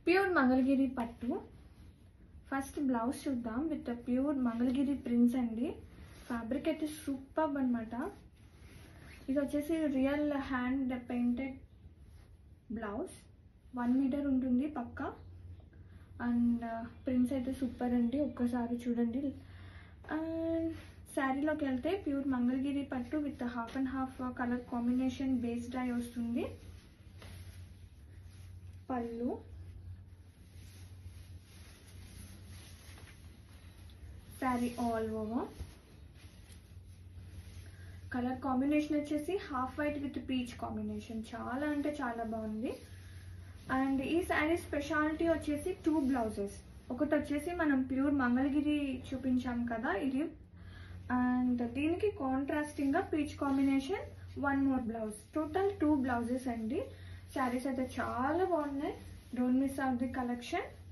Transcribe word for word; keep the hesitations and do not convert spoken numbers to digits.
Pure Mangalagiri పట్టు. First blouse చూద్దాం. With pure Mangalagiri prints అండి. ఫ్యాబ్రిక్ అయితే సూపర్ అనమాట. ఇది వచ్చేసి real hand painted blouse. One metre ఉంటుంది పక్కా. అండ్ ప్రింట్స్ అయితే సూపర్ అండి, ఒక్కసారి చూడండి. అండ్ శారీలోకి వెళ్తే ప్యూర్ మంగళగిరి పట్టు with half and half colour combination base dye వస్తుంది. పళ్ళు, sari all over. Colour combination వచ్చేసి half white with peach combination. చాలా అంటే చాలా బాగుంది. అండ్ ఈ శారీ స్పెషాలిటీ వచ్చేసి టూ బ్లౌజెస్. ఒకటి వచ్చేసి మనం ప్యూర్ మంగళగిరి చూపించాం కదా ఇది, అండ్ దీనికి కాంట్రాస్టింగ్గా peach combination one more blouse. Total two blouses అండి. శారీస్ అయితే చాలా బాగున్నాయి. Don't miss out the collection.